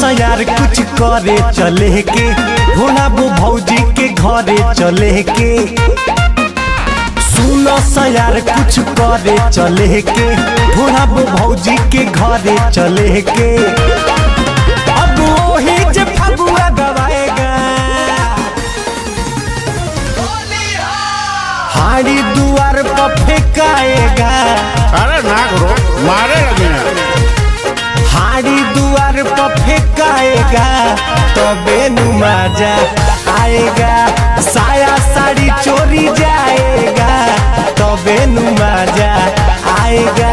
यार कुछ करे चले के भोलाबो भौजी के घरे चले के। सुनो यार कुछ करे चले के भोलाबो भौजी के घरे चले के। अब वही जे फगुआ गवाएगा हाड़ी दुआर पर फेंकाएगा। अरे ना करो मारे हाड़ी दुआर पर फेंकाएगा तबे नु मजा आएगा। साया साड़ी चोरी जाएगा तबे नु मजा आएगा।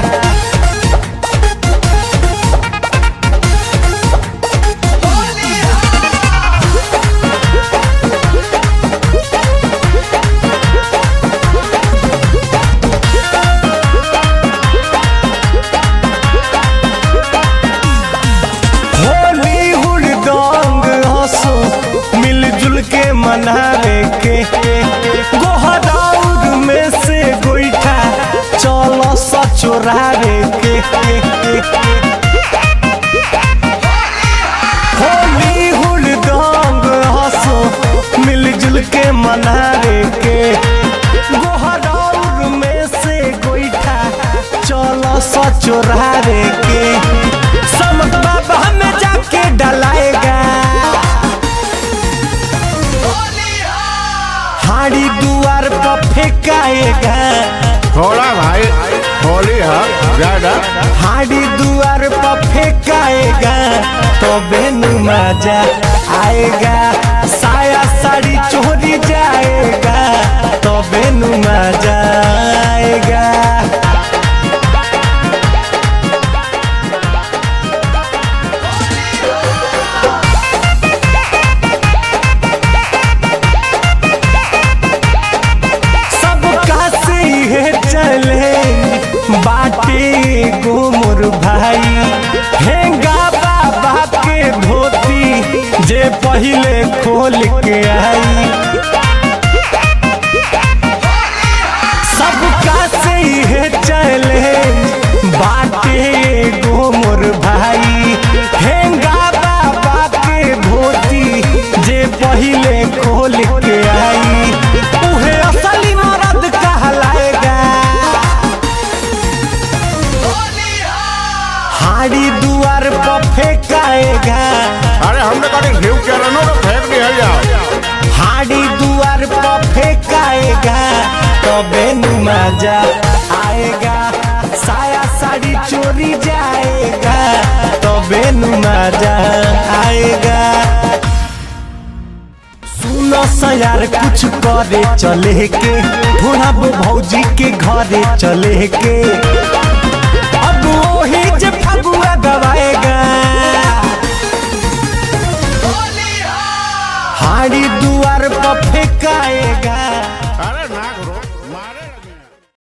मनावे के गोहराउर में से गोईठा चलो सा चोरावे के। होली हुड़दंग हंसो मिलजुल के मनावे के गोहराउर में से गोईठा चलो सा चोरावे के। समत बाबा में जाके डलाएगा हाड़ी दुआर पर फेंकाएगा। थोड़ा भाई होली है ज्यादा हाड़ी दुआर पर फेंकाएगा तबे नु मजा आएगा। साया साड़ी चोरी जाएगा तबे नु मजा आएगा। बाटे गोमुर भाई हेंगा बाबा के धोती जे पहले खोल के आई। सबका से है चले बाटे गोमुर भाई हेंगा बाबा के धोती जे पहले खोल के आई। उहे असली मर्द कहलाएगा हाड़ी दुआर पर फेंकाएगा। अरे हमने कभी घिव के रनो तो फेंक दिया जाओ। हाड़ी दुआर पर फेंकाएगा तबे नु मजा आएगा। साया साड़ी चोरी जाएगा तबे नु मजा आएगा। सुनो यार कुछ करे चले के भोलाबो भौजी के घरे चले के।